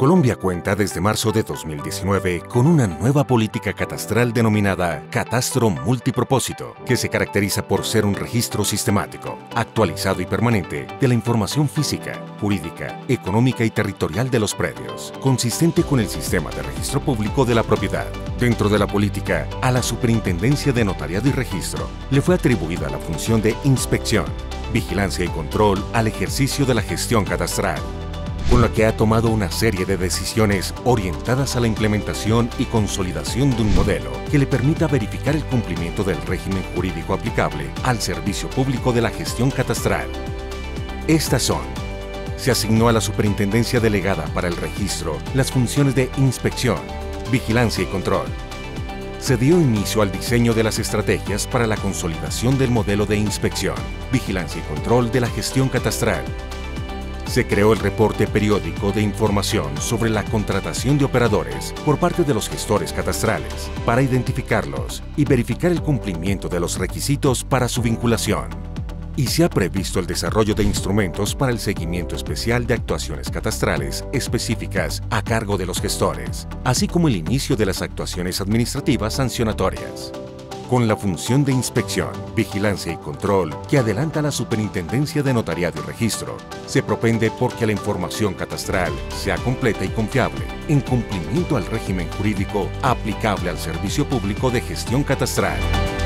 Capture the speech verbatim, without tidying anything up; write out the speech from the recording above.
Colombia cuenta desde marzo de dos mil diecinueve con una nueva política catastral denominada Catastro Multipropósito, que se caracteriza por ser un registro sistemático, actualizado y permanente de la información física, jurídica, económica y territorial de los predios, consistente con el sistema de registro público de la propiedad. Dentro de la política, a la Superintendencia de Notariado y Registro le fue atribuida la función de inspección, vigilancia y control al ejercicio de la gestión catastral, con la que ha tomado una serie de decisiones orientadas a la implementación y consolidación de un modelo que le permita verificar el cumplimiento del régimen jurídico aplicable al servicio público de la gestión catastral. Estas son: se asignó a la Superintendencia Delegada para el Registro las funciones de inspección, vigilancia y control. Se dio inicio al diseño de las estrategias para la consolidación del modelo de inspección, vigilancia y control de la gestión catastral. Se creó el reporte periódico de información sobre la contratación de operadores por parte de los gestores catastrales para identificarlos y verificar el cumplimiento de los requisitos para su vinculación. Y se ha previsto el desarrollo de instrumentos para el seguimiento especial de actuaciones catastrales específicas a cargo de los gestores, así como el inicio de las actuaciones administrativas sancionatorias. Con la función de inspección, vigilancia y control que adelanta la Superintendencia de Notariado y Registro, se propende porque la información catastral sea completa y confiable, en cumplimiento al régimen jurídico aplicable al servicio público de gestión catastral.